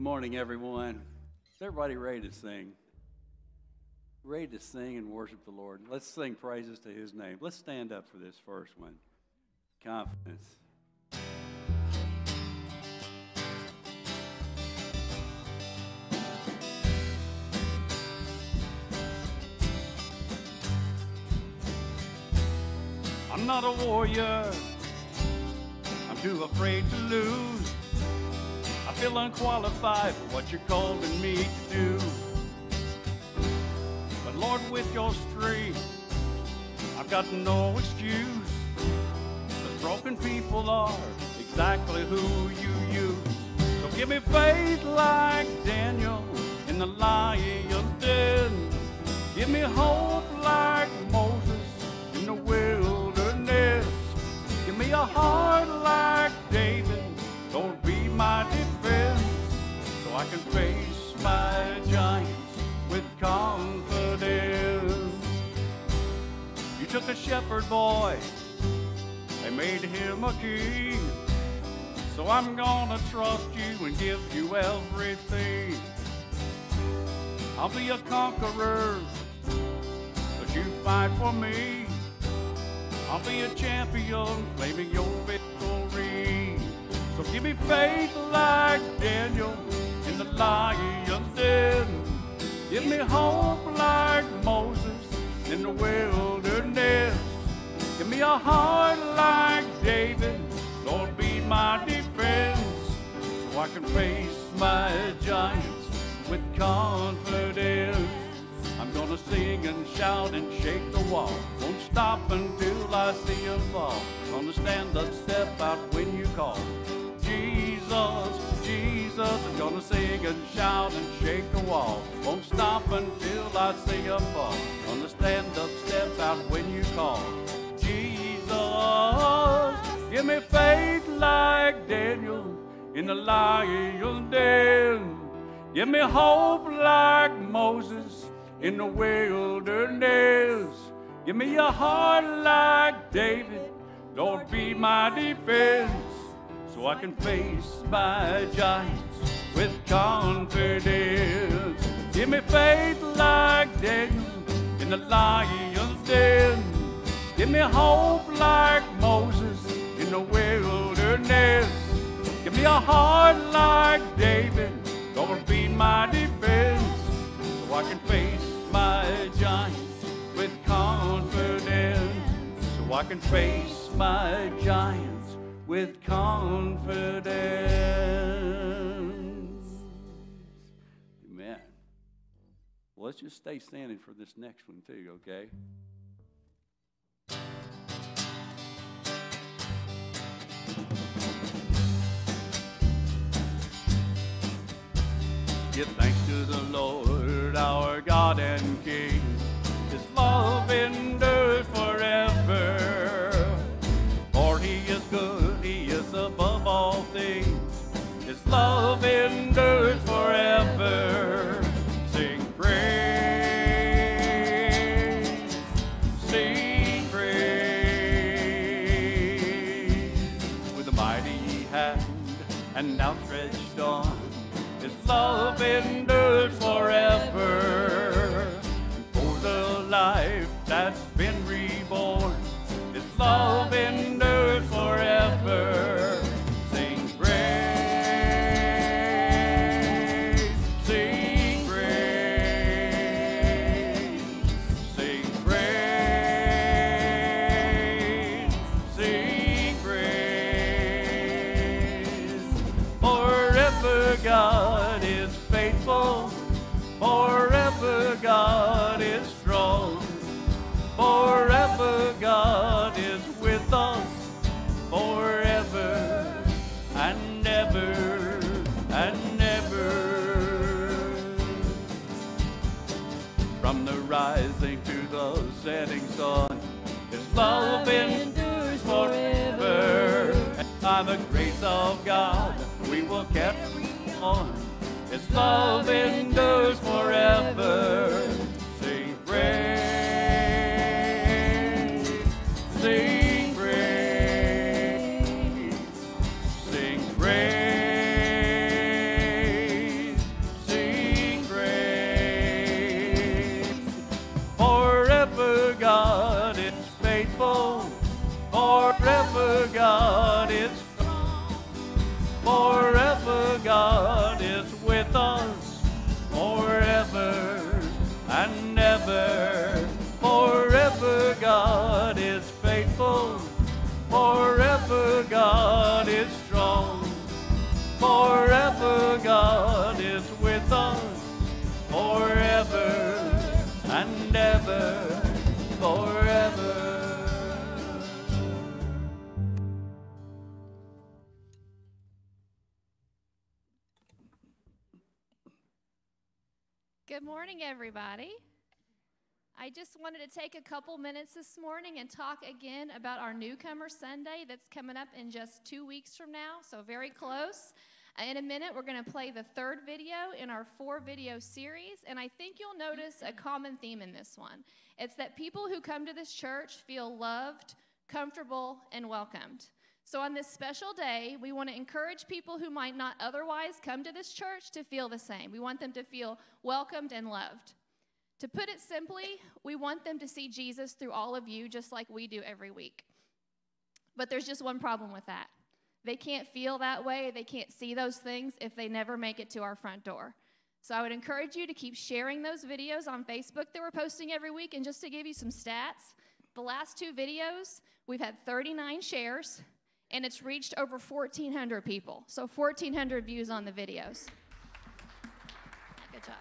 Good morning, everyone. Is everybody ready to sing? Ready to sing and worship the Lord? Let's sing praises to His name. Let's stand up for this first one. Confidence. I'm not a warrior. I'm too afraid to lose. I feel unqualified for what you're calling me to do. But Lord, with your strength, I've got no excuse. Because broken people are exactly who you use. So give me faith like Daniel in the lion's den. Give me hope like Moses in the wilderness. Give me a heart like David. Lord, be my defense, so I can face my giants with confidence. You took a shepherd boy and made him a king, so I'm gonna trust you and give you everything. I'll be a conqueror, 'cause you fight for me. I'll be a champion, claiming your victory. So give me faith like Daniel in the lion's den. Give me hope like Moses in the wilderness. Give me a heart like David. Lord, be my defense, so I can face my giants with confidence. I'm gonna sing and shout and shake the wall. Won't stop until I see him fall. Gonna stand up, step out when you call. Jesus, Jesus, I'm gonna sing and shout and shake the wall. Won't stop until I see him fall. Gonna stand up, step out when you call. Jesus, give me faith like Daniel in the lion's den. Give me hope like Moses in the wilderness. Give me a heart like David. Lord, be my defense, so I can face my giants with confidence. Give me faith like Daniel in the lion's den. Give me hope like Moses in the wilderness. Give me a heart like David. Lord, be my defense, so I can face my giants with confidence. So I can face my giants with confidence. Amen. Well, let's just stay standing for this next one too, okay? Give thanks to the Lord, our God and King. His love endures forever. For He is good, He is above all things. His love endures forever. Sing praise, sing praise. With a mighty hand and outstretched arm, His love endures forever. And for the life that's been reborn, His love endures forever. Sing praise, sing praise, sing praise, sing praise. Forever God is faithful, forever God is strong, forever God is with us, forever and ever and ever. From the rising to the setting sun, His love endures forever. And by the grace of God, we will carry on. His love endures forever. Sing praise, sing praise, sing praise, Good morning, everybody. I just wanted to take a couple minutes this morning and talk again about our Newcomer Sunday that's coming up in just 2 weeks from now, so very close. In a minute, we're going to play the third video in our 4-video series, and I think you'll notice a common theme in this one. It's that people who come to this church feel loved, comfortable, and welcomed. So on this special day, we want to encourage people who might not otherwise come to this church to feel the same. We want them to feel welcomed and loved. To put it simply, we want them to see Jesus through all of you, just like we do every week. But there's just one problem with that. They can't feel that way, they can't see those things if they never make it to our front door. So I would encourage you to keep sharing those videos on Facebook that we're posting every week. And just to give you some stats, the last 2 videos, we've had 39 shares, and it's reached over 1,400 people. So 1,400 views on the videos. Good job.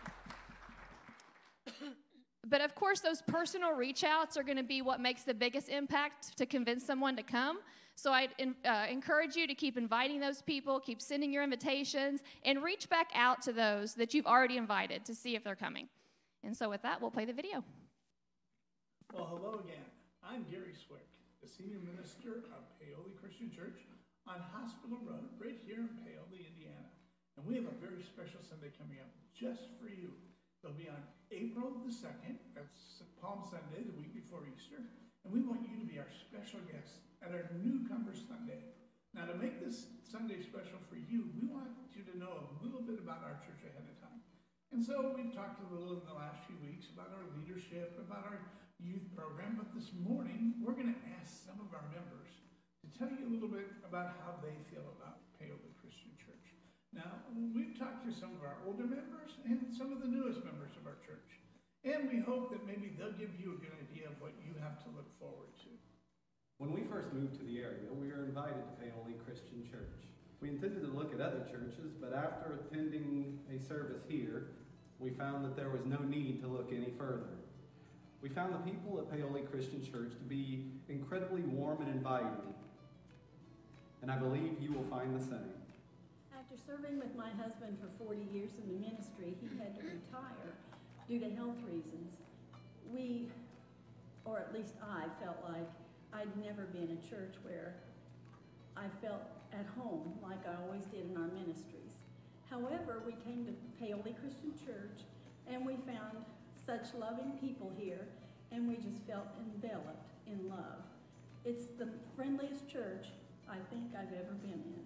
But of course, those personal reach outs are going to be what makes the biggest impact to convince someone to come. So I'd encourage you to keep inviting those people, keep sending your invitations, and reach back out to those that you've already invited to see if they're coming. And so with that, we'll play the video. Well, hello again. I'm Gary Swick, the senior minister of Paoli Christian Church on Hospital Road, right here in Paoli, Indiana. And we have a very special Sunday coming up just for you. It'll be on April the 2nd, that's Palm Sunday, the week before Easter. And we want you to be our special guest at our Newcomer Sunday. Now, to make this Sunday special for you, we want you to know a little bit about our church ahead of time. And so we've talked a little in the last few weeks about our leadership, about our youth program, but this morning we're going to ask some of our members to tell you a little bit about how they feel about Paoli Christian Church. Now, we've talked to some of our older members and some of the newest members of our church, and we hope that maybe they'll give you a good idea of what you have to look forward to. When we first moved to the area, we were invited to Paoli Christian Church. We intended to look at other churches, but after attending a service here, we found that there was no need to look any further. We found the people at Paoli Christian Church to be incredibly warm and inviting, and I believe you will find the same. After serving with my husband for 40 years in the ministry, he had to retire due to health reasons. We, or at least I, felt like I'd never been in a church where I felt at home like I always did in our ministries. However, we came to Paoli Christian Church and we found such loving people here, and we just felt enveloped in love. It's the friendliest church I think I've ever been in.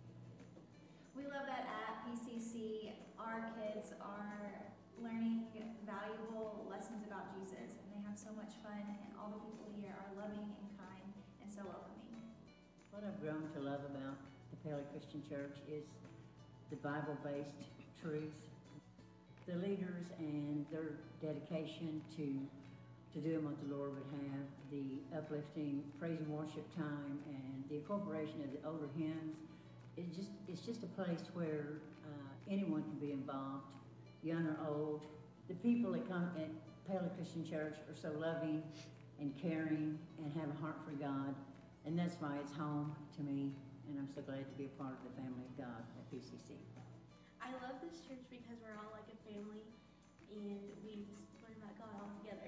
We love that at PCC, our kids are learning valuable lessons about Jesus, and they have so much fun, and all the people here are loving and kind and so welcoming. What I've grown to love about the Paoli Christian Church is the Bible-based truth, the leaders and their dedication to doing what the Lord would have, the uplifting praise and worship time, and the incorporation of the older hymns. It's just a place where anyone can be involved, young or old. The people that come at Paoli Christian Church are so loving and caring and have a heart for God, and that's why it's home to me, and I'm so glad to be a part of the family of God at PCC. I love this church because we're all like a family, and we just learn about God all together.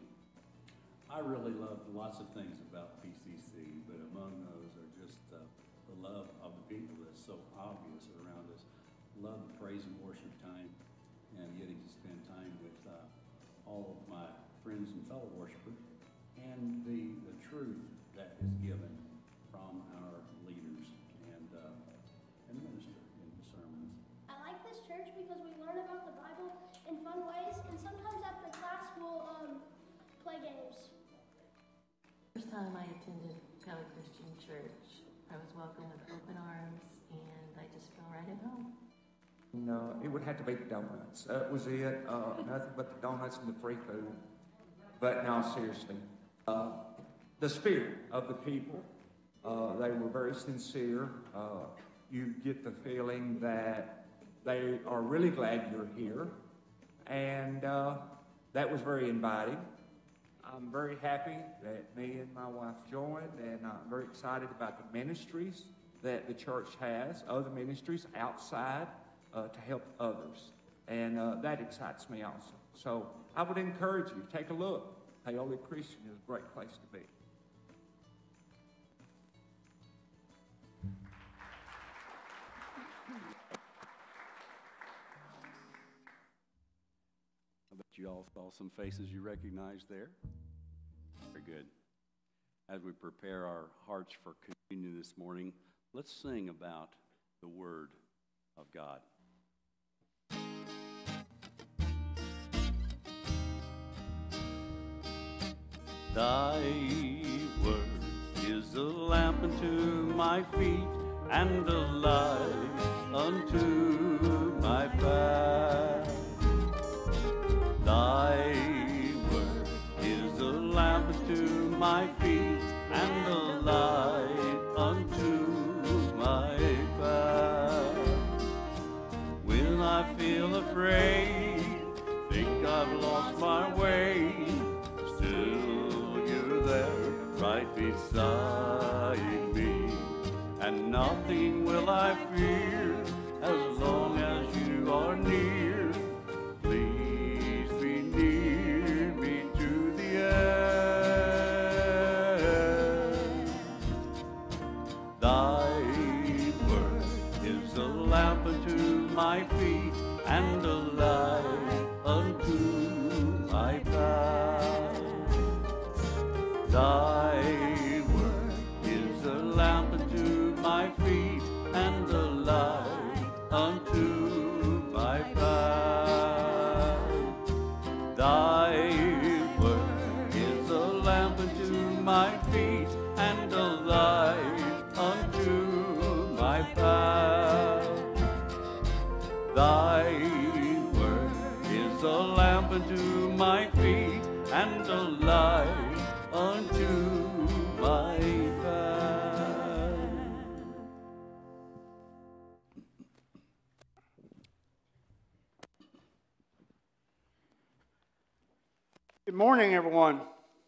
I really love lots of things about PCC, but among those are just the love of the people that's so obvious around us. Love the praise and worship time, and getting to spend time with all of my friends and fellow worshipers, and the truth that is given from our leaders and minister in the sermons. I like this church because we learn about the Bible in fun ways, and sometimes after class we'll play games. First time I attended Paoli Christian Church, I was welcomed with open arms, and I just felt right at home. No, it would have to be the donuts. That was it. Nothing but the donuts and the free food. But now, seriously, the spirit of the people, they were very sincere. You get the feeling that they are really glad you're here, and that was very inviting. I'm very happy that me and my wife joined, and I'm very excited about the ministries that the church has, other ministries outside to help others. And that excites me also. So I would encourage you, take a look. Paoli Christian is a great place to be. I bet you all saw some faces you recognized there. Very good. As we prepare our hearts for communion this morning, let's sing about the Word of God. Thy word is a lamp unto my feet and a light unto my path. Thy word is a lamp unto my feet and a light unto my path. When I feel afraid, think I've lost my way, still you're there right beside me, and nothing will I fear as long as you are near. Please be near me to the end. Thy word is a lamp unto my feet and a light unto my path. Thy word is a lamp unto my feet and a light unto my path. Thy word is a lamp unto my feet and a light unto my path. Thy word is a lamp unto my feet and a light unto my path. Good morning, everyone.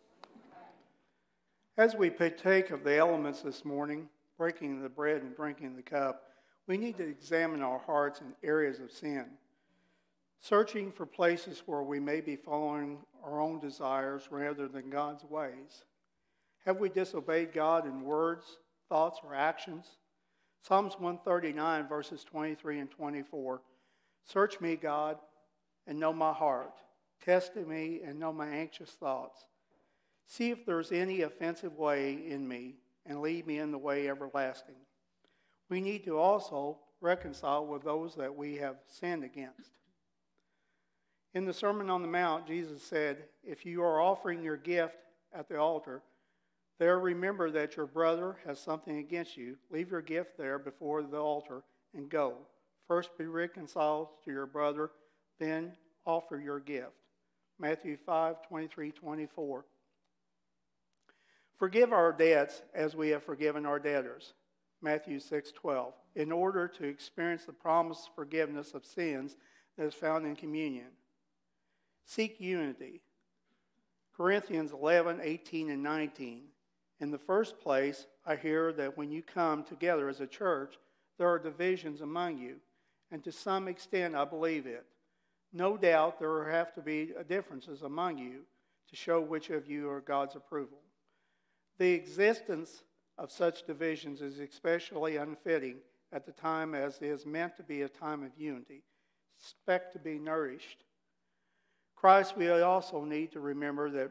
As we partake of the elements this morning, breaking the bread and drinking the cup, we need to examine our hearts in areas of sin, searching for places where we may be following our own desires rather than God's ways. Have we disobeyed God in words, thoughts, or actions? Psalms 139, verses 23 and 24. Search me, God, and know my heart. Test me and know my anxious thoughts. See if there's any offensive way in me, and lead me in the way everlasting. We need to also reconcile with those that we have sinned against. In the Sermon on the Mount, Jesus said, if you are offering your gift at the altar, there remember that your brother has something against you. Leave your gift there before the altar and go. First be reconciled to your brother, then offer your gift. Matthew 5:23-24. Forgive our debts as we have forgiven our debtors. Matthew 6:12. In order to experience the promised forgiveness of sins that is found in communion. Seek unity. Corinthians 11:18 and 19. In the first place, I hear that when you come together as a church, there are divisions among you, and to some extent I believe it. No doubt there will have to be differences among you to show which of you are God's approval. The existence of such divisions is especially unfitting at the time as it is meant to be a time of unity. Expect to be nourished. Christ, we also need to remember that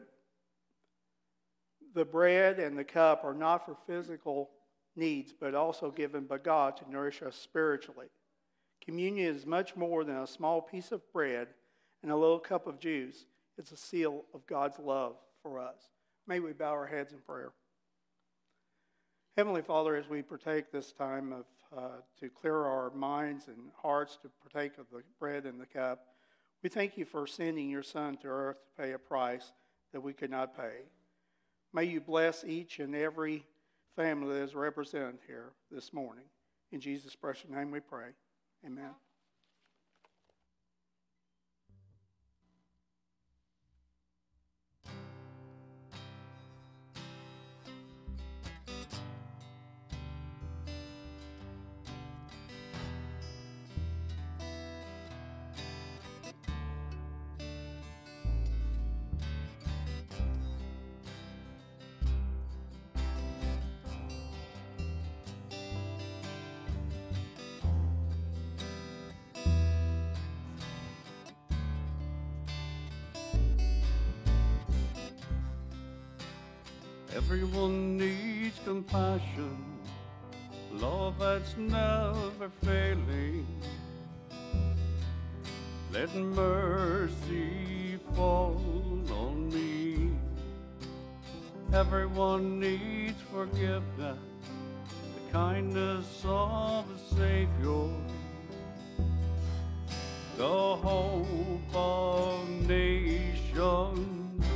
the bread and the cup are not for physical needs, but also given by God to nourish us spiritually. Communion is much more than a small piece of bread and a little cup of juice. It's a seal of God's love for us. May we bow our heads in prayer. Heavenly Father, as we partake this time of to clear our minds and hearts to partake of the bread and the cup, we thank you for sending your Son to earth to pay a price that we could not pay. May you bless each and every family that is represented here this morning. In Jesus' precious name we pray. Amen. Everyone needs compassion, love that's never failing. Let mercy fall on me. Everyone needs forgiveness, the kindness of the Savior, the hope of nations.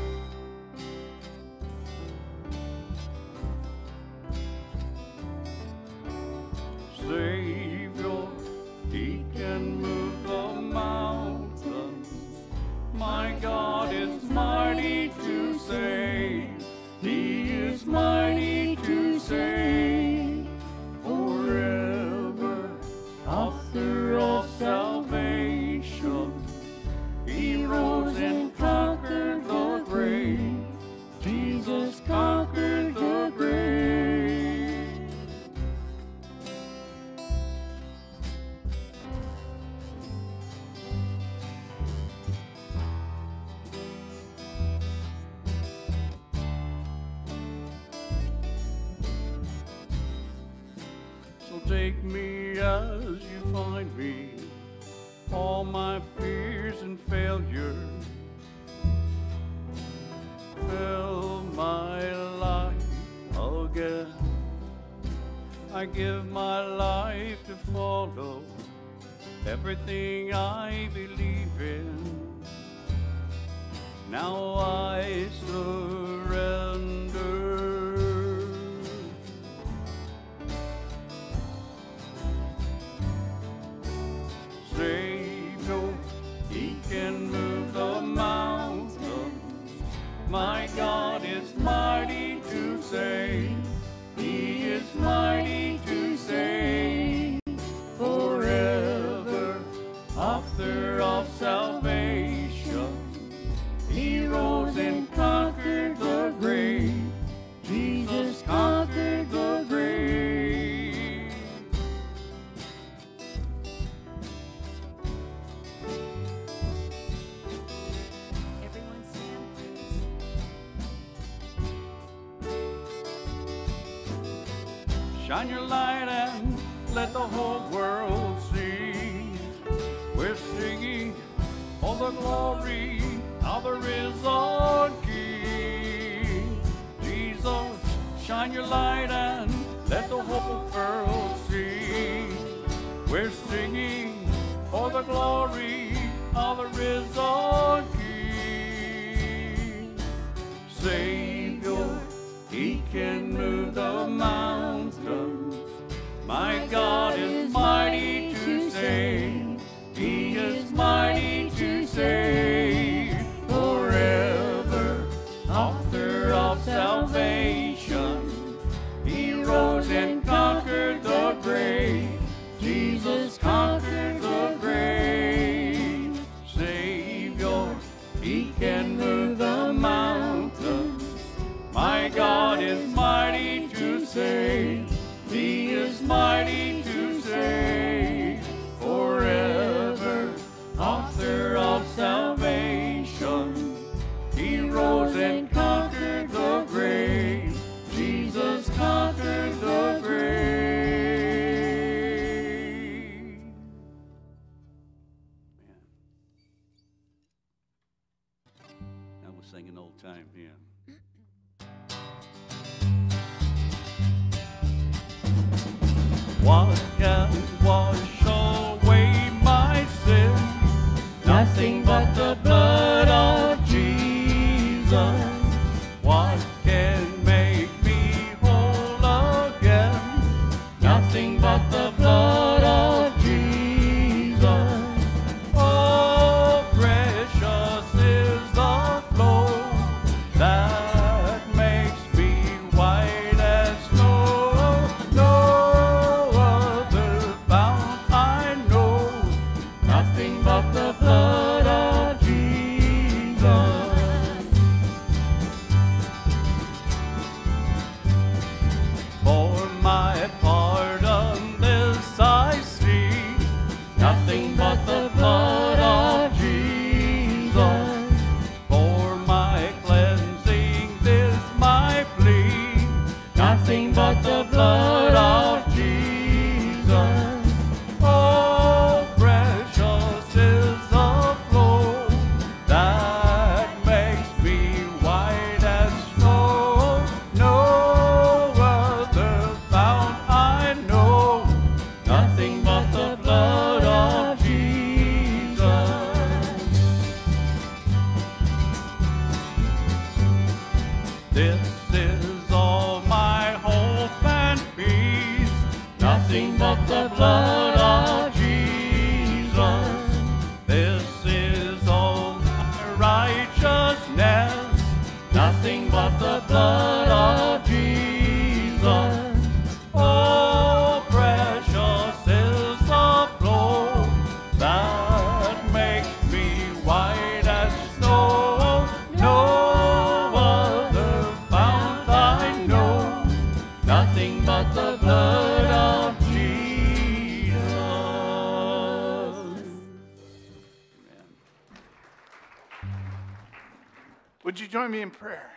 Savior, He can move the mountains. My God is mighty to save. He is mighty to save. Forever, author of salvation. He rose and conquered the grave. Jesus conquered the grave. Take me as you find me, all my fears and failures. Fill my life again. I give my life to follow everything I believe in. Now I surrender. Savior, He can move the mountains. My God is mighty to save. He is mighty to save. Forever, author of salvation. He rose and conquered the grave. Jesus conquered the grave. Shine your light and let the whole world see. We're singing all the glory of the risen King. Jesus, shine your light and let the whole world see. We're singing for the glory of the risen King. Savior, He can move the mountains. My God is mighty to save. He is mighty to save. Forever, author of salvation. He rose and conquered the grave. Jesus conquered the grave. Savior, He can move the mountains. My God is mighty to save. He is mighty to save. Forever, author of salvation. He rose and conquered the grave. Jesus conquered the grave. Now we'll sing an old time hymn. What nothing but the blood of Jesus. Oh, precious is the flow that makes me white as snow. No other fount I know, nothing but the blood of Jesus. This is all my hope and peace, nothing but the blood of Jesus. This is all my righteousness, nothing but the blood of Jesus. Oh, precious is the flow that makes me white as snow. No other fount I know, nothing but the blood of Jesus. Would you join me in prayer?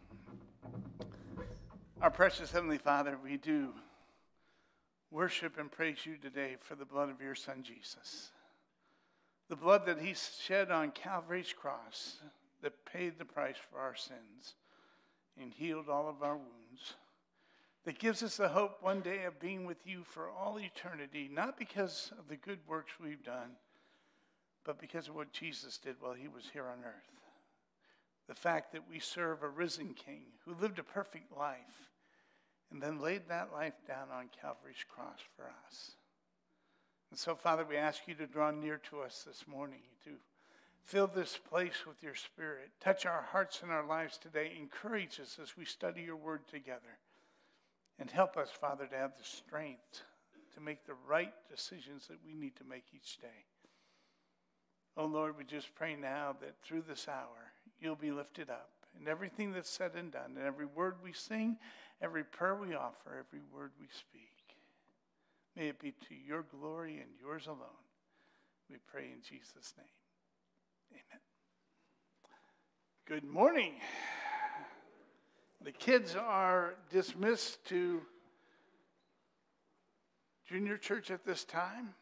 Our precious Heavenly Father, we do worship and praise you today for the blood of your Son, Jesus. The blood that he shed on Calvary's cross that paid the price for our sins and healed all of our wounds. That gives us the hope one day of being with you for all eternity, not because of the good works we've done, but because of what Jesus did while he was here on earth. The fact that we serve a risen King who lived a perfect life and then laid that life down on Calvary's cross for us. And so, Father, we ask you to draw near to us this morning, to fill this place with your Spirit. Touch our hearts and our lives today. Encourage us as we study your word together. And help us, Father, to have the strength to make the right decisions that we need to make each day. Oh, Lord, we just pray now that through this hour, you'll be lifted up. And everything that's said and done, and every word we sing, every prayer we offer, every word we speak, may it be to your glory and yours alone. We pray in Jesus' name. Amen. Good morning. The kids are dismissed to junior church at this time.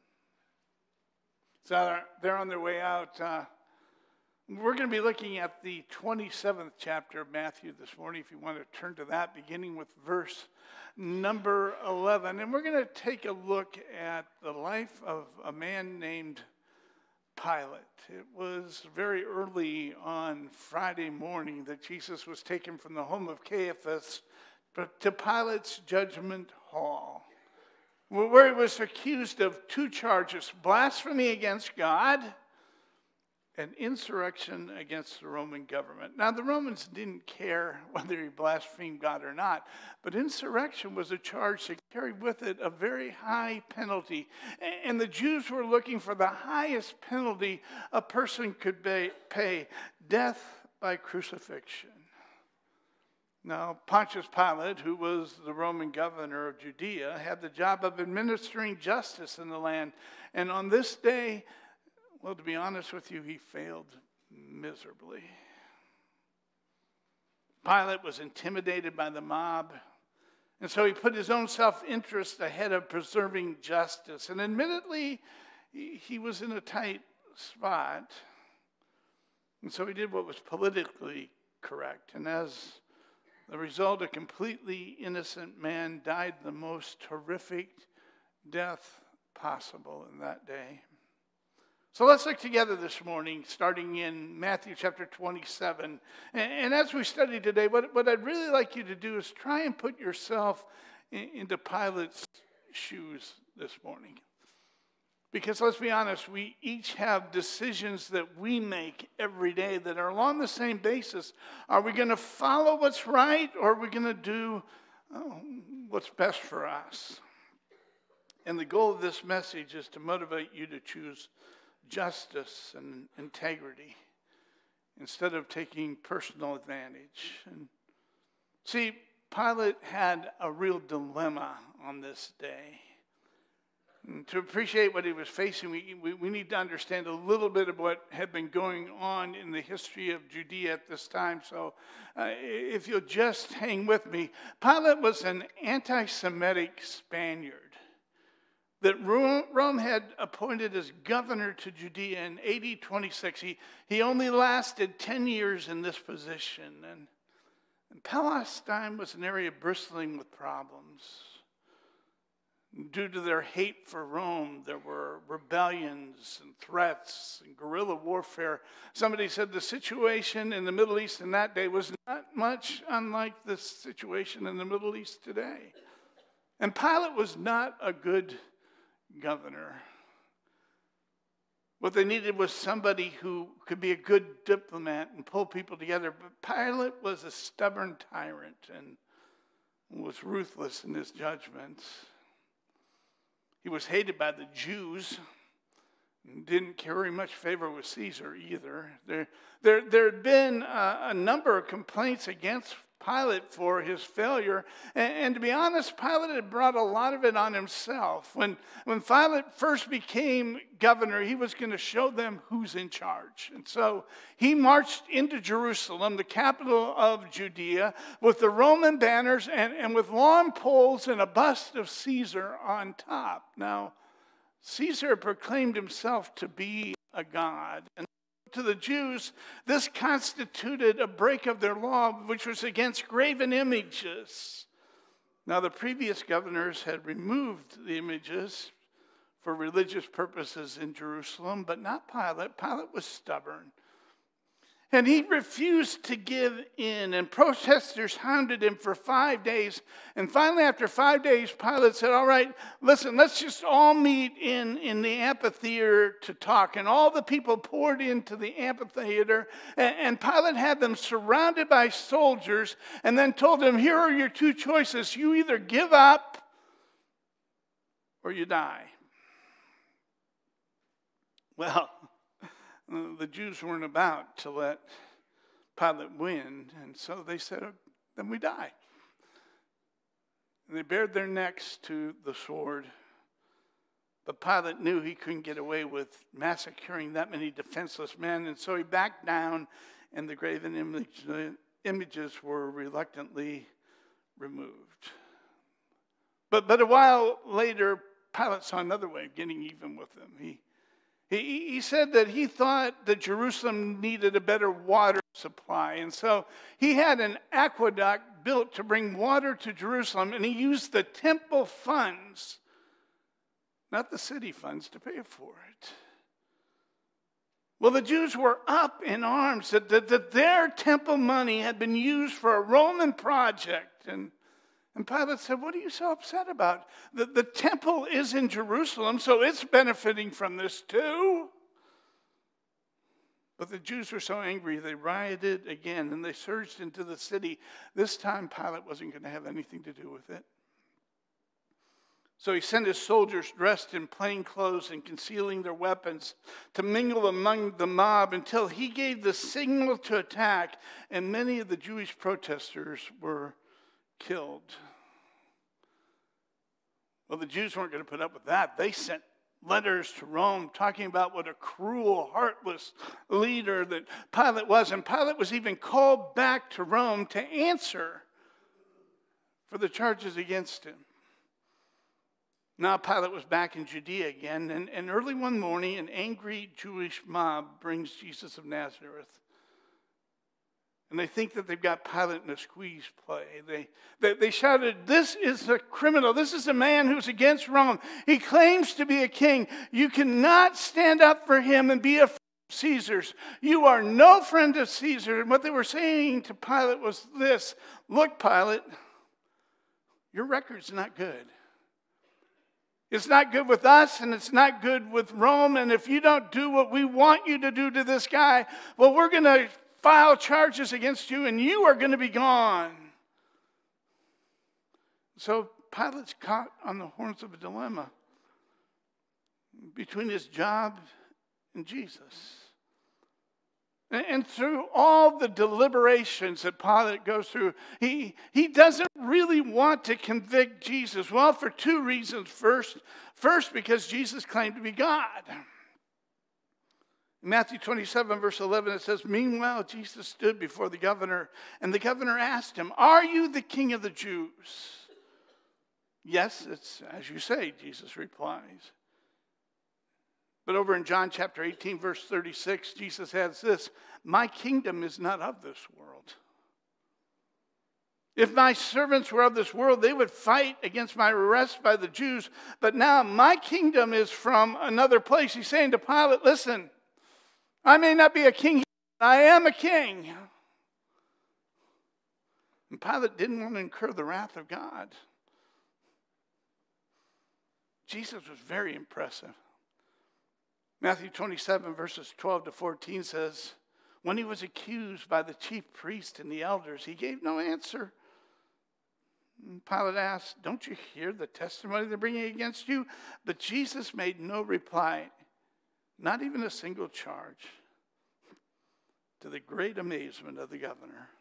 So they're on their way out. We're going to be looking at the 27th chapter of Matthew this morning, if you want to turn to that, beginning with verse number 11. And we're going to take a look at the life of a man named Pilate. It was very early on Friday morning that Jesus was taken from the home of Caiaphas to Pilate's judgment hall, where he was accused of two charges: blasphemy against God and insurrection against the Roman government. Now, the Romans didn't care whether he blasphemed God or not, but insurrection was a charge that carried with it a very high penalty. And the Jews were looking for the highest penalty a person could pay: death by crucifixion. Now, Pontius Pilate, who was the Roman governor of Judea, had the job of administering justice in the land. And on this day, well, to be honest with you, he failed miserably. Pilate was intimidated by the mob, and so he put his own self-interest ahead of preserving justice. And admittedly, he was in a tight spot, and so he did what was politically correct. And as the result, a completely innocent man died the most horrific death possible in that day. So let's look together this morning, starting in Matthew chapter 27. And as we study today, what I'd really like you to do is try and put yourself into Pilate's shoes this morning. Because let's be honest, we each have decisions that we make every day that are along the same basis. Are we going to follow what's right, or are we going to do what's best for us? And the goal of this message is to motivate you to choose justice and integrity instead of taking personal advantage. And see, Pilate had a real dilemma on this day. And to appreciate what he was facing, we need to understand a little bit of what had been going on in the history of Judea at this time. So if you'll just hang with me, Pilate was an anti-Semitic Spaniard that Rome had appointed as governor to Judea in AD 26. He only lasted 10 years in this position. And Palestine was an area bristling with problems. Due to their hate for Rome, there were rebellions and threats and guerrilla warfare. Somebody said the situation in the Middle East in that day was not much unlike the situation in the Middle East today. And Pilate was not a good governor. What they needed was somebody who could be a good diplomat and pull people together. But Pilate was a stubborn tyrant and was ruthless in his judgments. He was hated by the Jews and didn't carry much favor with Caesar either. There had been a number of complaints against Pilate for his failure. And to be honest, Pilate had brought a lot of it on himself. When Pilate first became governor, he was going to show them who's in charge. And so he marched into Jerusalem, the capital of Judea, with the Roman banners and with long poles and a bust of Caesar on top. Now, Caesar proclaimed himself to be a god. And to the Jews, this constituted a break of their law, which was against graven images. Now, the previous governors had removed the images for religious purposes in Jerusalem, but not Pilate. Pilate was stubborn. And he refused to give in, and protesters hounded him for 5 days. And finally, after 5 days, Pilate said, all right, listen, let's just all meet in the amphitheater to talk. And all the people poured into the amphitheater, and Pilate had them surrounded by soldiers, and then told them, here are your two choices. You either give up or you die. Well, the Jews weren't about to let Pilate win, and so they said, oh, then we die. And they bared their necks to the sword. But Pilate knew he couldn't get away with massacring that many defenseless men, and so he backed down, and the graven images were reluctantly removed. But a while later, Pilate saw another way of getting even with them. He said that he thought that Jerusalem needed a better water supply. And so he had an aqueduct built to bring water to Jerusalem, and he used the temple funds, not the city funds, to pay for it. Well, the Jews were up in arms that their temple money had been used for a Roman project. And Pilate said, what are you so upset about? The temple is in Jerusalem, so it's benefiting from this too. But the Jews were so angry, they rioted again, and they surged into the city. This time, Pilate wasn't going to have anything to do with it. So he sent his soldiers dressed in plain clothes and concealing their weapons to mingle among the mob until he gave the signal to attack, and many of the Jewish protesters were killed. Well, the Jews weren't going to put up with that. They sent letters to Rome talking about what a cruel, heartless leader that Pilate was. And Pilate was even called back to Rome to answer for the charges against him. Now Pilate was back in Judea again, and early one morning, an angry Jewish mob brings Jesus of Nazareth. And they think that they've got Pilate in a squeeze play. They shouted, this is a criminal. This is a man who's against Rome. He claims to be a king. You cannot stand up for him and be a friend of Caesar's. You are no friend of Caesar. And what they were saying to Pilate was this: look, Pilate, your record's not good. It's not good with us, and it's not good with Rome. And if you don't do what we want you to do to this guy, well, we're going to file charges against you, and you are going to be gone. So Pilate's caught on the horns of a dilemma between his job and Jesus. And through all the deliberations that Pilate goes through, he doesn't really want to convict Jesus? Well, for two reasons. First, because Jesus claimed to be God. In Matthew 27, verse 11, it says, "Meanwhile, Jesus stood before the governor, and the governor asked him, 'Are you the king of the Jews?' 'Yes, it's as you say,' Jesus replies. But over in John chapter 18, verse 36, Jesus adds this, 'My kingdom is not of this world. If my servants were of this world, they would fight against my arrest by the Jews. But now my kingdom is from another place.'" He's saying to Pilate, listen, I may not be a king, but I am a king. And Pilate didn't want to incur the wrath of God. Jesus was very impressive. Matthew 27, verses 12 to 14 says, "When he was accused by the chief priests and the elders, he gave no answer. And Pilate asked, 'Don't you hear the testimony they're bringing against you?' But Jesus made no reply, not even a single charge, to the great amazement of the governor."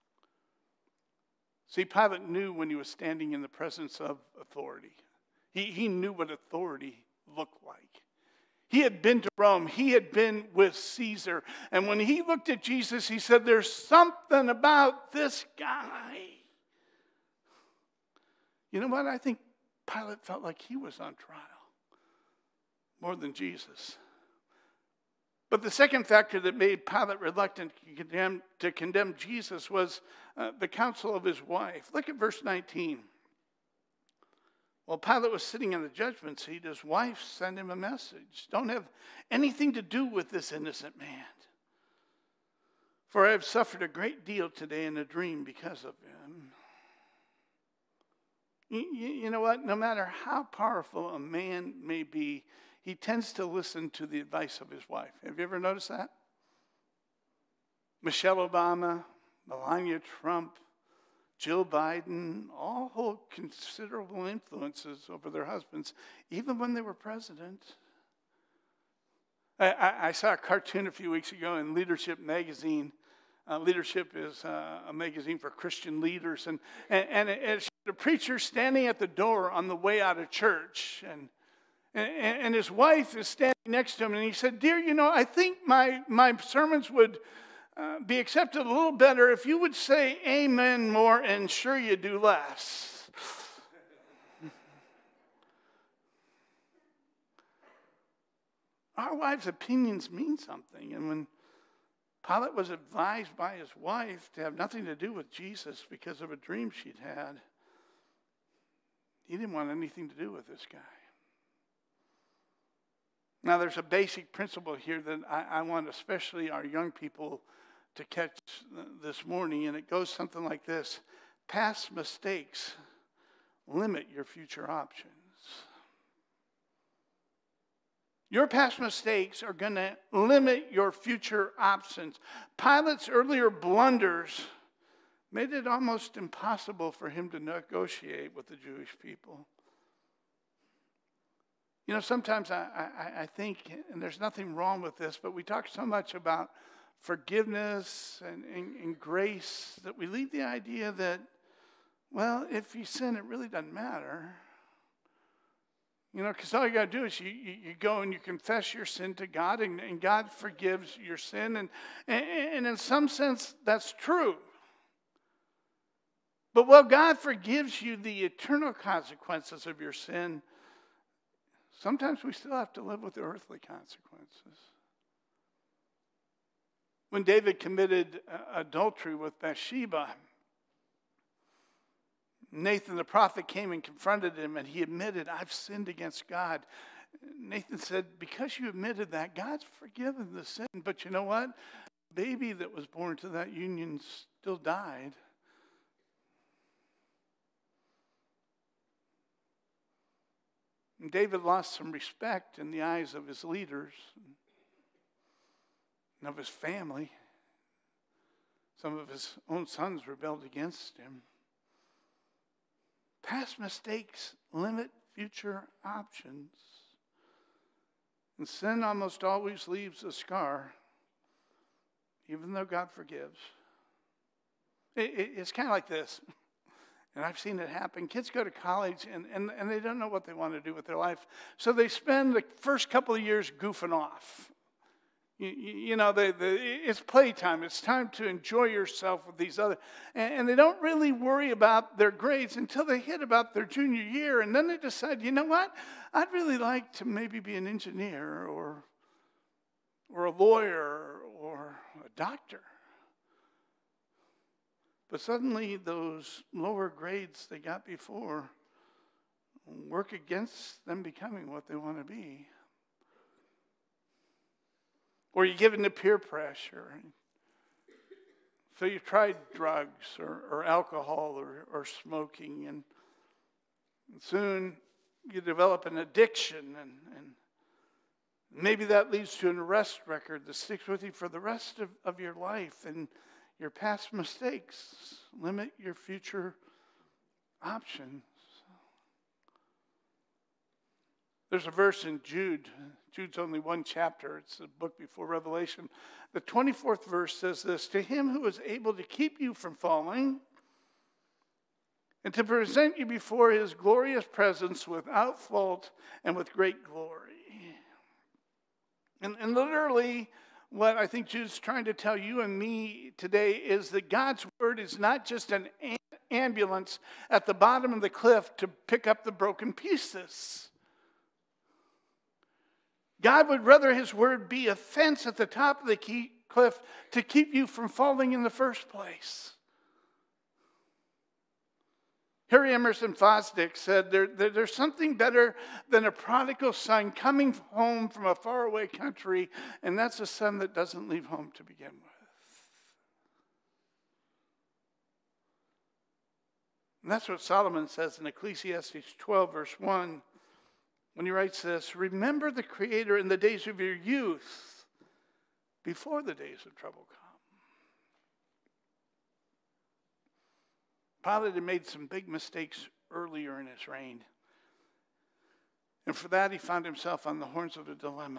See, Pilate knew when he was standing in the presence of authority. He knew what authority looked like. He had been to Rome. He had been with Caesar. And when he looked at Jesus, he said, "There's something about this guy." You know what? I think Pilate felt like he was on trial more than Jesus. But the second factor that made Pilate reluctant to condemn Jesus was the counsel of his wife. Look at verse 19. While Pilate was sitting in the judgment seat, his wife sent him a message. "Don't have anything to do with this innocent man, for I have suffered a great deal today in a dream because of him." You know what? No matter how powerful a man may be, he tends to listen to the advice of his wife. Have you ever noticed that? Michelle Obama, Melania Trump, Jill Biden all hold considerable influences over their husbands, even when they were president. I saw a cartoon a few weeks ago in Leadership magazine. Leadership is a magazine for Christian leaders. And it's the preacher standing at the door on the way out of church. And his wife is standing next to him. And he said, "Dear, you know, I think my sermons would be accepted a little better if you would say amen more and sure you do less." Our wives' opinions mean something. And when Pilate was advised by his wife to have nothing to do with Jesus because of a dream she'd had, he didn't want anything to do with this guy. Now, there's a basic principle here that I want especially our young people to catch this morning, and it goes something like this. Past mistakes limit your future options. Your past mistakes are going to limit your future options. Pilate's earlier blunders made it almost impossible for him to negotiate with the Jewish people. You know, sometimes I think, and there's nothing wrong with this, but we talk so much about forgiveness and grace that we leave the idea that, well, if you sin, it really doesn't matter. You know, because all you got to do is you go and you confess your sin to God, and God forgives your sin. And in some sense, that's true. But while God forgives you the eternal consequences of your sin, sometimes we still have to live with the earthly consequences. When David committed adultery with Bathsheba, Nathan the prophet came and confronted him, and he admitted, "I've sinned against God." Nathan said, "Because you admitted that, God's forgiven the sin. But you know what? The baby that was born to that union still died." And David lost some respect in the eyes of his leaders and of his family. Some of his own sons rebelled against him. Past mistakes limit future options. And sin almost always leaves a scar, even though God forgives. It's kind of like this. And I've seen it happen. Kids go to college and they don't know what they want to do with their life. So they spend the first couple of years goofing off. It's playtime. It's time to enjoy yourself with these other. And they don't really worry about their grades until they hit about their junior year. And then they decide, you know what? I'd really like to maybe be an engineer or a lawyer or a doctor. But suddenly those lower grades they got before work against them becoming what they want to be. Or you give into peer pressure. So you tried drugs or alcohol or smoking, and soon you develop an addiction, and maybe that leads to an arrest record that sticks with you for the rest of your life, and your past mistakes limit your future options. There's a verse in Jude. Jude's only one chapter. It's a book before Revelation. The 24th verse says this: "To him who is able to keep you from falling and to present you before his glorious presence without fault and with great glory." And literally, what I think Jude's trying to tell you and me today is that God's word is not just an ambulance at the bottom of the cliff to pick up the broken pieces. God would rather his word be a fence at the top of the cliff to keep you from falling in the first place. Harry Emerson Fosdick said, there's something better than a prodigal son coming home from a faraway country, and that's a son that doesn't leave home to begin with. And that's what Solomon says in Ecclesiastes 12, verse 1, when he writes this: "Remember the Creator in the days of your youth, before the days of trouble come." Pilate had made some big mistakes earlier in his reign. And for that, he found himself on the horns of a dilemma.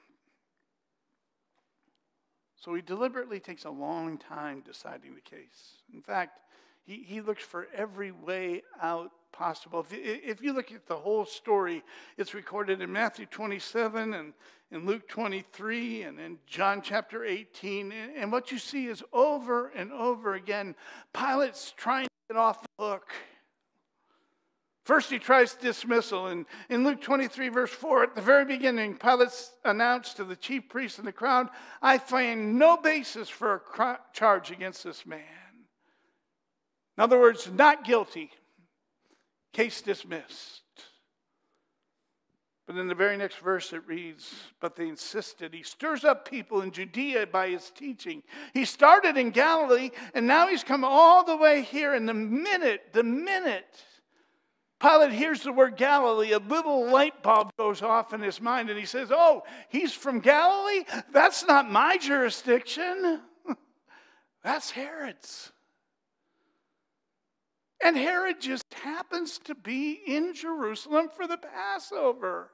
So he deliberately takes a long time deciding the case. In fact, he looks for every way out possible. If you look at the whole story, it's recorded in Matthew 27 and in Luke 23 and in John chapter 18. And what you see is over and over again, Pilate's trying to get off the hook. First, he tries dismissal. And in Luke 23, verse 4, at the very beginning, Pilate announced to the chief priests and the crowd, "I find no basis for a charge against this man." In other words, not guilty. Case dismissed. But in the very next verse it reads, "But they insisted. He stirs up people in Judea by his teaching. He started in Galilee, and now he's come all the way here. And the minute Pilate hears the word Galilee, a little light bulb goes off in his mind, and he says, "Oh, he's from Galilee? That's not my jurisdiction. That's Herod's." And Herod just happens to be in Jerusalem for the Passover.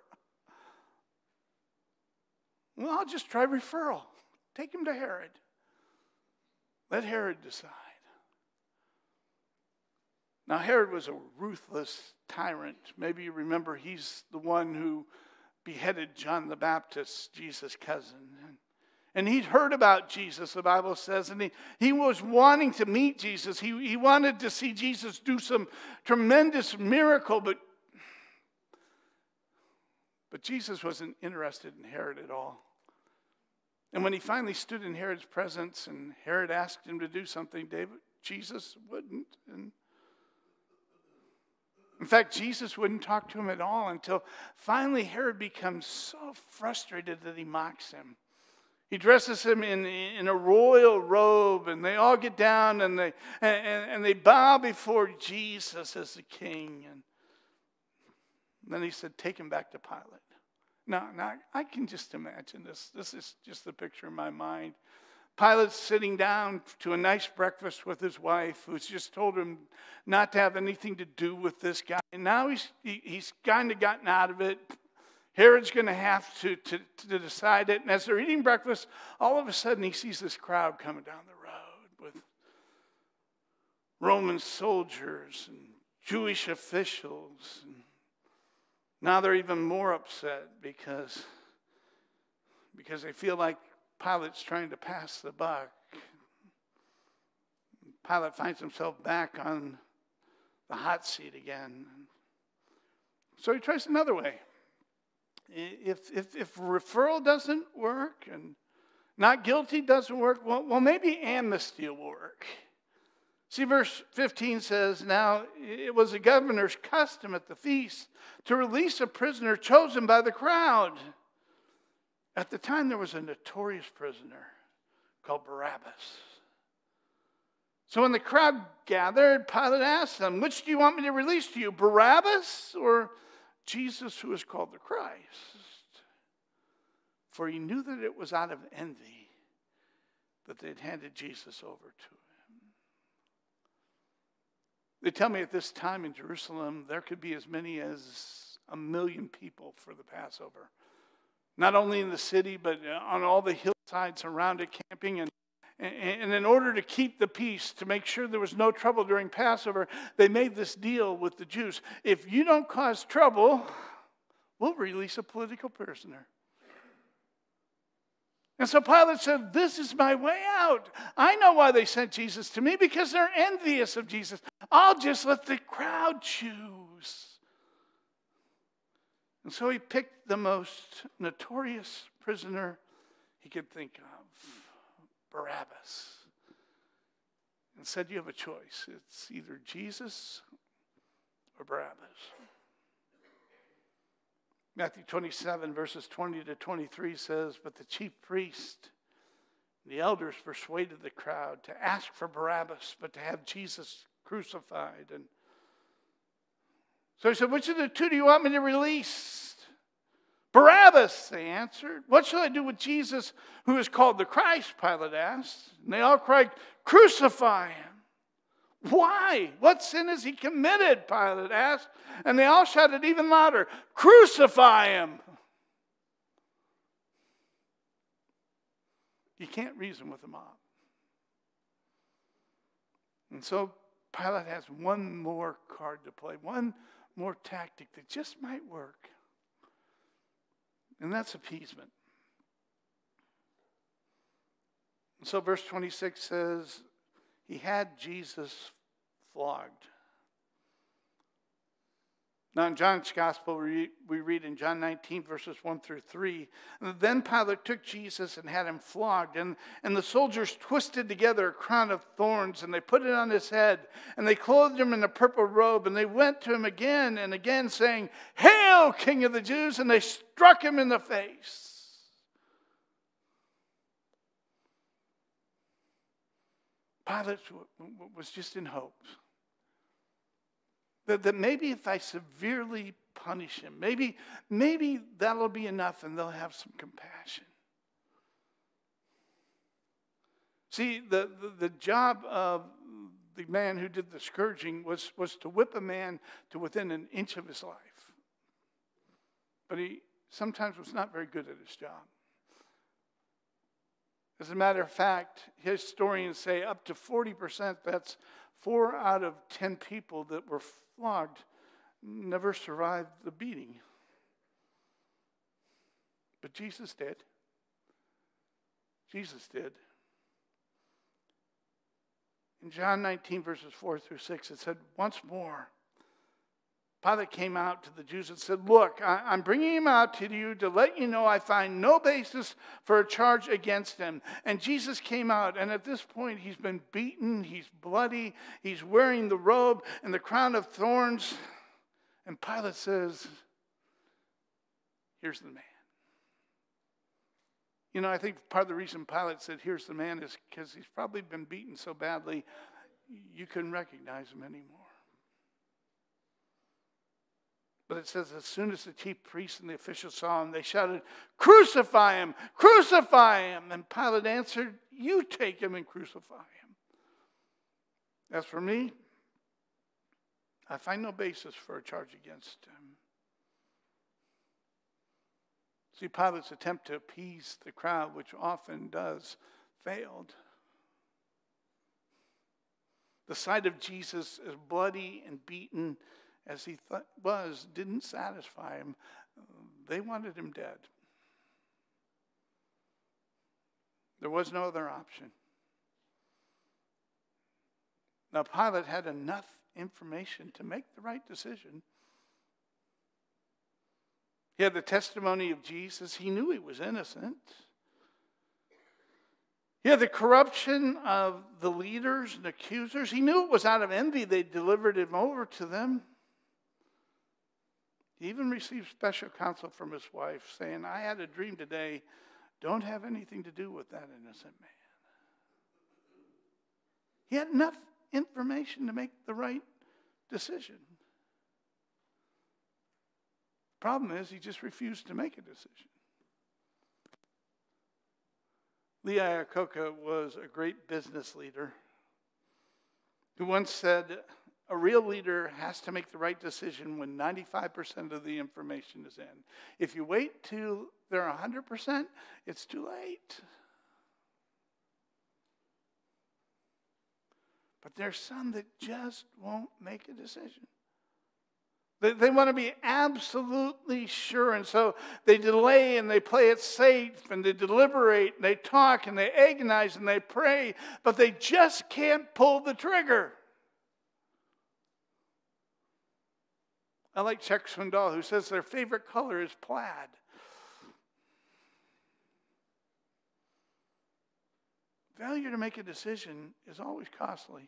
Well, I'll just try referral. Take him to Herod. Let Herod decide. Now, Herod was a ruthless tyrant. Maybe you remember he's the one who beheaded John the Baptist, Jesus' cousin. And he'd heard about Jesus, the Bible says, and he was wanting to meet Jesus. He wanted to see Jesus do some tremendous miracle, but Jesus wasn't interested in Herod at all. And when he finally stood in Herod's presence and Herod asked him to do something, Jesus wouldn't. And in fact, Jesus wouldn't talk to him at all until finally Herod becomes so frustrated that he mocks him. He dresses him in a royal robe, and they all get down and they bow before Jesus as the king. And then he said, "Take him back to Pilate." Now I can just imagine this. This is just the picture in my mind. Pilate's sitting down to a nice breakfast with his wife, who's just told him not to have anything to do with this guy. And now he's kind of gotten out of it. Herod's going to have to decide it. And as they're eating breakfast, all of a sudden he sees this crowd coming down the road Roman soldiers and Jewish officials. And now they're even more upset because they feel like Pilate's trying to pass the buck. Pilate finds himself back on the hot seat again. So he tries another way. If referral doesn't work and not guilty doesn't work, well, maybe amnesty will work. See, verse 15 says, now it was the governor's custom at the feast to release a prisoner chosen by the crowd. At the time, there was a notorious prisoner called Barabbas. So when the crowd gathered, Pilate asked them, which do you want me to release to you, Barabbas or Jesus, who is called the Christ? For he knew that it was out of envy that they'd handed Jesus over to him. They tell me at this time in Jerusalem, there could be as many as 1 million people for the Passover. Not only in the city, but on all the hillsides around it, camping. And in order to keep the peace, to make sure there was no trouble during Passover, they made this deal with the Jews. If you don't cause trouble, we'll release a political prisoner. And so Pilate said, this is my way out. I know why they sent Jesus to me, because they're envious of Jesus. I'll just let the crowd choose. And so he picked the most notorious prisoner he could think of, Barabbas, and said, you have a choice. It's either Jesus or Barabbas. Matthew 27, verses 20 to 23 says, but the chief priest, the elders persuaded the crowd to ask for Barabbas, but to have Jesus crucified. And so he said, which of the two do you want me to release? Barabbas, they answered. What shall I do with Jesus, who is called the Christ? Pilate asked. And they all cried, crucify him. Why? What sin has he committed? Pilate asked. And they all shouted even louder, crucify him. You can't reason with a mob. And so Pilate has one more card to play, one more tactic that just might work. And that's appeasement. And so verse 26 says, he had Jesus flogged. Now in John's Gospel, we read in John 19, verses 1 through 3, then Pilate took Jesus and had him flogged, and the soldiers twisted together a crown of thorns, and they put it on his head, and they clothed him in a purple robe, and they went to him again and again, saying, Hail, King of the Jews! And they struck him in the face. Pilate was just in hopes that maybe if I severely punish him, maybe that'll be enough and they'll have some compassion. See, the job of the man who did the scourging was to whip a man to within an inch of his life. But he sometimes was not very good at his job. As a matter of fact, historians say up to 40%, that's 4 out of 10 people that were flogged, never survived the beating. But Jesus did. Jesus did. In John 19, verses 4 through 6, it said, once more, Pilate came out to the Jews and said, look, I'm bringing him out to you to let you know I find no basis for a charge against him. And Jesus came out, and at this point he's been beaten, he's bloody, he's wearing the robe and the crown of thorns. And Pilate says, here's the man. You know, I think part of the reason Pilate said, here's the man, is because he's probably been beaten so badly you couldn't recognize him anymore. But it says, as soon as the chief priests and the officials saw him, they shouted, crucify him, crucify him. And Pilate answered, you take him and crucify him. As for me, I find no basis for a charge against him. See, Pilate's attempt to appease the crowd, which often does, failed. The sight of Jesus as bloody and beaten as he was didn't satisfy him. They wanted him dead. There was no other option. Now, Pilate had enough information to make the right decision. He had the testimony of Jesus. He knew he was innocent. He had the corruption of the leaders and accusers. He knew it was out of envy they delivered him over to them. He even received special counsel from his wife, saying, I had a dream today. Don't have anything to do with that innocent man. He had enough information to make the right decision. The problem is he just refused to make a decision. Lee Iacocca was a great business leader who once said, a real leader has to make the right decision when 95% of the information is in. If you wait till they're 100%, it's too late. But there's some that just won't make a decision. They want to be absolutely sure, and so they delay and they play it safe and they deliberate and they talk and they agonize and they pray, but they just can't pull the trigger. I like Chuck Swindoll, who says their favorite color is plaid. Failure to make a decision is always costly.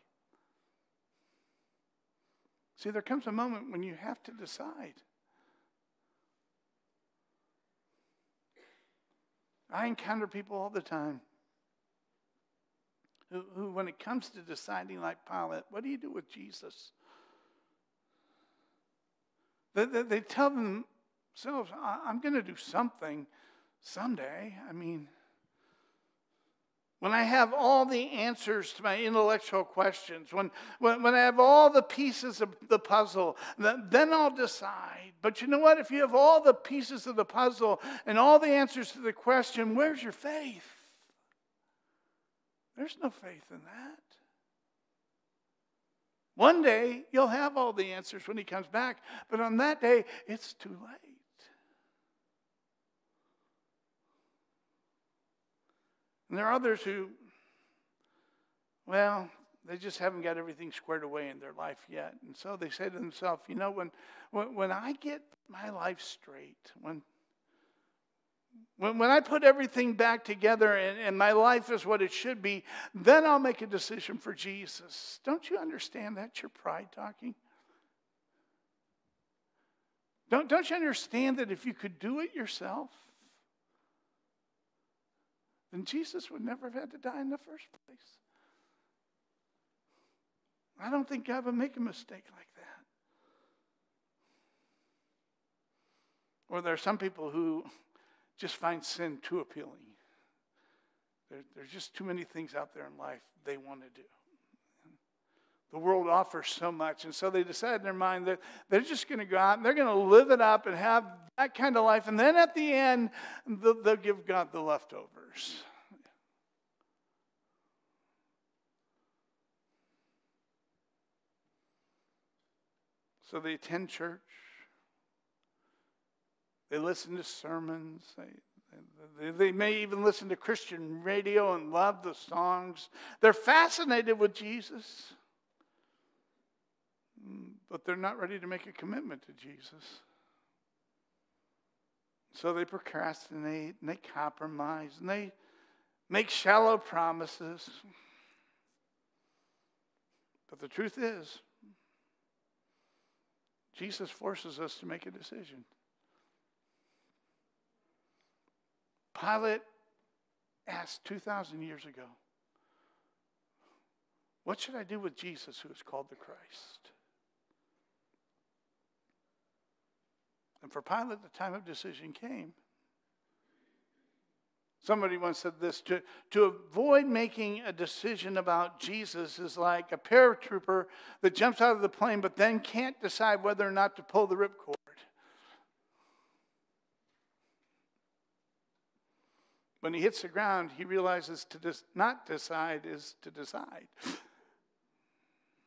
See, there comes a moment when you have to decide. I encounter people all the time who, when it comes to deciding like Pilate, what do you do with Jesus? They tell themselves, I'm going to do something someday. I mean, when I have all the answers to my intellectual questions, when I have all the pieces of the puzzle, then I'll decide. But you know what? If you have all the pieces of the puzzle and all the answers to the question, where's your faith? There's no faith in that. One day, you'll have all the answers when he comes back, but on that day, it's too late. And there are others who, well, they just haven't got everything squared away in their life yet. And so they say to themselves, you know, when I get my life straight, when I put everything back together and my life is what it should be, then I'll make a decision for Jesus. Don't you understand that's your pride talking? Don't you understand that if you could do it yourself, then Jesus would never have had to die in the first place? I don't think God would make a mistake like that. Or there are some people who just find sin too appealing. There's just too many things out there in life they want to do. The world offers so much, and so they decide in their mind that they're just going to go out and they're going to live it up and have that kind of life, and then at the end, they'll give God the leftovers. So they attend church. They listen to sermons. They may even listen to Christian radio and love the songs. They're fascinated with Jesus, but they're not ready to make a commitment to Jesus. So they procrastinate and they compromise and they make shallow promises. But the truth is, Jesus forces us to make a decision. Pilate asked 2,000 years ago, what should I do with Jesus who is called the Christ? And for Pilate, the time of decision came. Somebody once said this, to avoid making a decision about Jesus is like a paratrooper that jumps out of the plane but then can't decide whether or not to pull the ripcord. When he hits the ground, he realizes to not decide is to decide.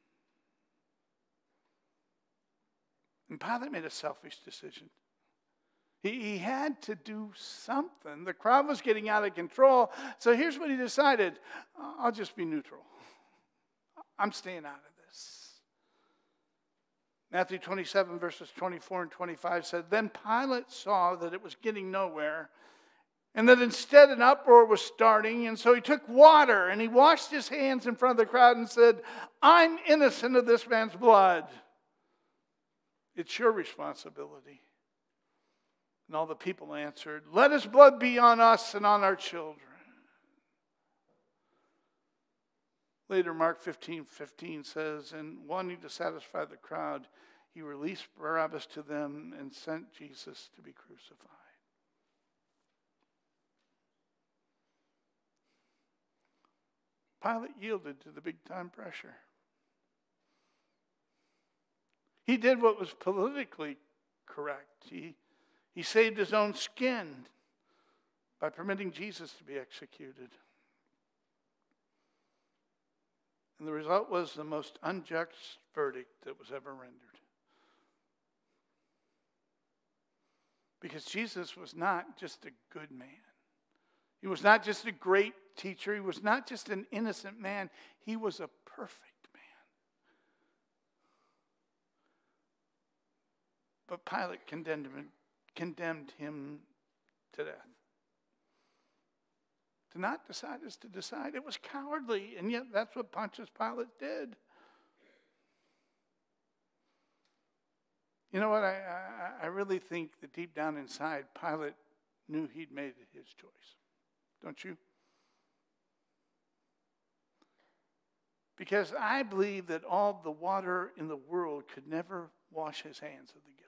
And Pilate made a selfish decision. He had to do something. The crowd was getting out of control. So here's what he decided. I'll just be neutral. I'm staying out of this. Matthew 27 verses 24 and 25 said, Then Pilate saw that it was getting nowhere, and that instead an uproar was starting, and so he took water and he washed his hands in front of the crowd and said, I'm innocent of this man's blood. It's your responsibility. And all the people answered, Let his blood be on us and on our children. Later, Mark 15:15 says, And wanting to satisfy the crowd, he released Barabbas to them and sent Jesus to be crucified. Pilate yielded to the big-time pressure. He did what was politically correct. He saved his own skin by permitting Jesus to be executed. And the result was the most unjust verdict that was ever rendered. Because Jesus was not just a good man. He was not just a great teacher. He was not just an innocent man. He was a perfect man. But Pilate condemned him to death. To not decide is to decide. It was cowardly, and yet that's what Pontius Pilate did. You know what? I really think that deep down inside, Pilate knew he'd made his choice. Don't you? Because I believe that all the water in the world could never wash his hands of the guilt.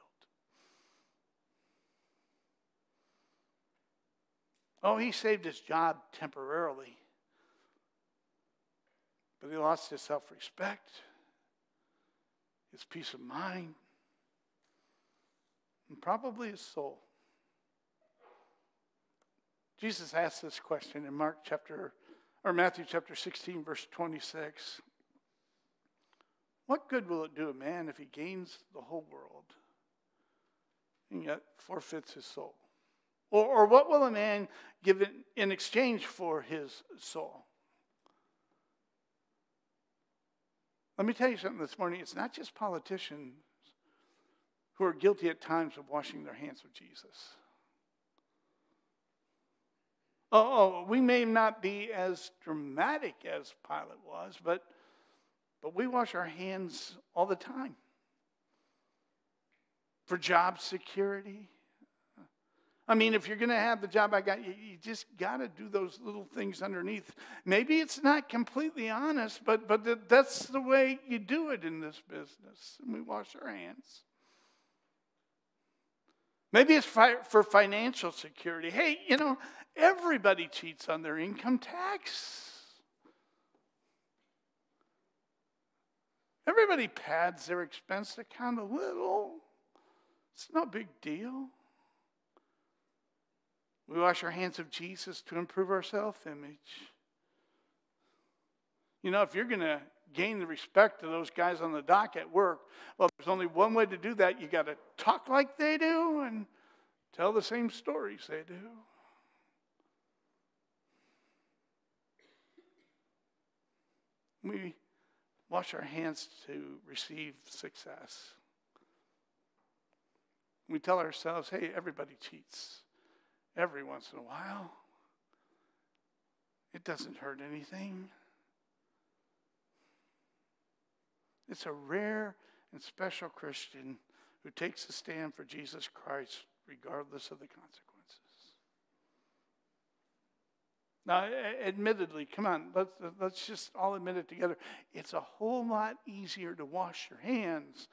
Oh, he saved his job temporarily. But he lost his self-respect, his peace of mind, and probably his soul. Jesus asked this question in Matthew chapter 16, verse 26. What good will it do a man if he gains the whole world and yet forfeits his soul? Or what will a man give in exchange for his soul? Let me tell you something this morning. It's not just politicians who are guilty at times of washing their hands with Jesus. We may not be as dramatic as Pilate was, but we wash our hands all the time. For job security. I mean, if you're going to have the job I got, you just got to do those little things underneath. Maybe it's not completely honest, but that's the way you do it in this business. And we wash our hands. Maybe it's for financial security. Hey, everybody cheats on their income tax. Everybody pads their expense account a little. It's no big deal. We wash our hands of Jesus to improve our self-image. If you're going to gain the respect of those guys on the dock at work, well, there's only one way to do that. You got to talk like they do and tell the same stories they do. We wash our hands to receive success. We tell ourselves, hey, everybody cheats every once in a while. It doesn't hurt anything. It's a rare and special Christian who takes a stand for Jesus Christ regardless of the consequences. Now, admittedly, come on, let's just all admit it together. It's a whole lot easier to wash your hands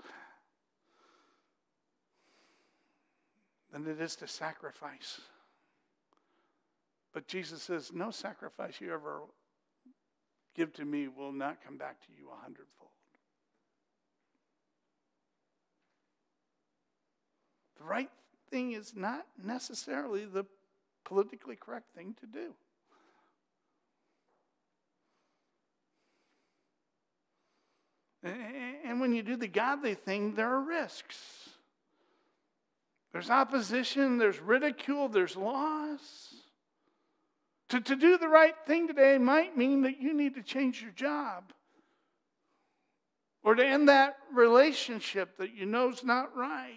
than it is to sacrifice. But Jesus says, no sacrifice you ever give to me will not come back to you 100-fold. The right thing is not necessarily the politically correct thing to do. And when you do the godly thing, there are risks. There's opposition, there's ridicule, there's loss. To do the right thing today might mean that you need to change your job. Or to end that relationship that you know is not right.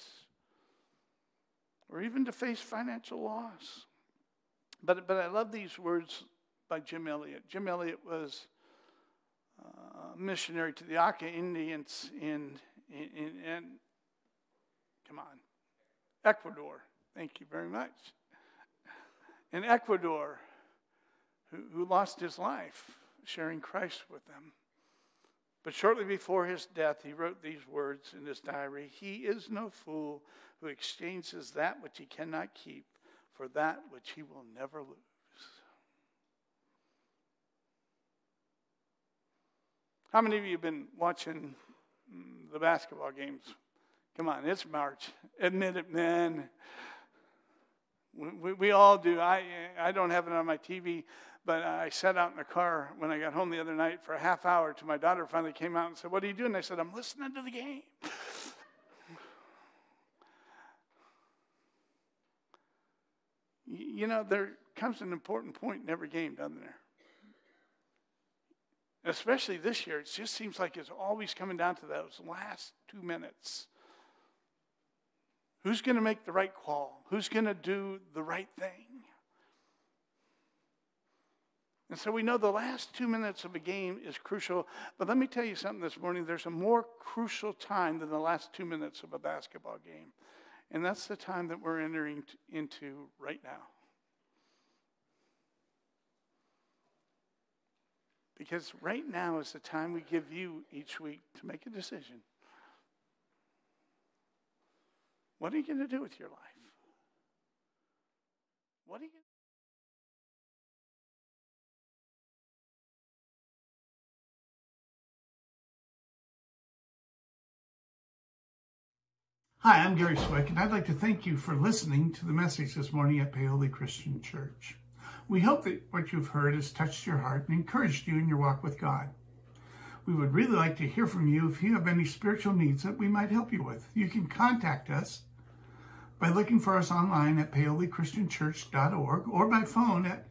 Or even to face financial loss. But I love these words by Jim Elliot. Jim Elliot was a missionary to the Aka Indians in Ecuador. Thank you very much. In Ecuador, who lost his life sharing Christ with them. But shortly before his death, he wrote these words in his diary: "He is no fool who exchanges that which he cannot keep for that which he will never lose." How many of you have been watching the basketball games? Come on, it's March. Admit it, man. We all do. I don't have it on my TV, but I sat out in the car when I got home the other night for a half hour till my daughter finally came out and said, "What are you doing?" I said, "I'm listening to the game." You know, there comes an important point in every game, doesn't there? Especially this year, it just seems like it's always coming down to those last 2 minutes. Who's going to make the right call? Who's going to do the right thing? And so we know the last 2 minutes of a game is crucial. But let me tell you something this morning. There's a more crucial time than the last 2 minutes of a basketball game. And that's the time that we're entering into right now. Because right now is the time we give you each week to make a decision. What are you going to do with your life? What are you going to do? Hi, I'm Gary Swick, and I'd like to thank you for listening to the message this morning at Paoli Christian Church. We hope that what you've heard has touched your heart and encouraged you in your walk with God. We would really like to hear from you if you have any spiritual needs that we might help you with. You can contact us by looking for us online at paolichristianchurch.org or by phone at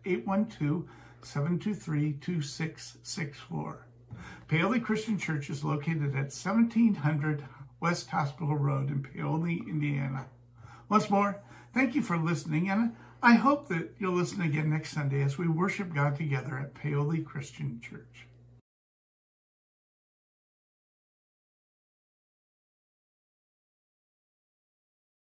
812-723-2664. Paoli Christian Church is located at 1700 West Hospital Road in Paoli, Indiana. Once more, thank you for listening, and I hope that you'll listen again next Sunday as we worship God together at Paoli Christian Church.